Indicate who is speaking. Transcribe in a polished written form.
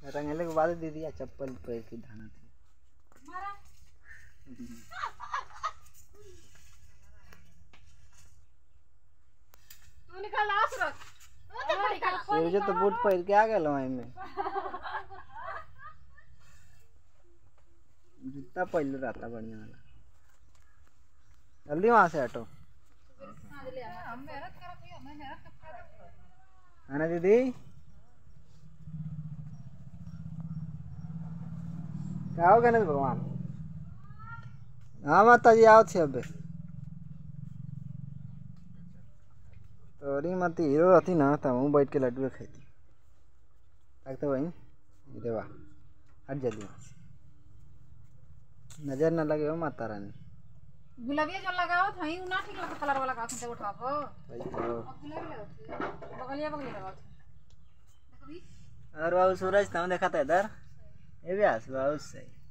Speaker 1: रंगले के बाद दे दिया चप्पल पैर की धाना थी
Speaker 2: तू निकाल लाश रख
Speaker 1: ये तो बूट पैर के आ गए लो में जूता पहले रहता बढ़िया वाला जल्दी वहां से हटो है ना दीदी क्या हो गणेश भगवान हाँ माता जी आओ थे अबे तोरी मत हीरो रहती ना तब हूँ बैठ के लड्डू खाती लगता वही देवा हट जल्दी वहाँ से नजर न लगे हो माता रानी
Speaker 2: गुलाबिया जो लगाओ था ही ना ठीक लगता कलर वाला का से उठाबो
Speaker 1: भाई तो
Speaker 2: बगलिया लगाओ
Speaker 1: और बाबू सूरज तुम देखा था इधर ये भी आस बाबू सही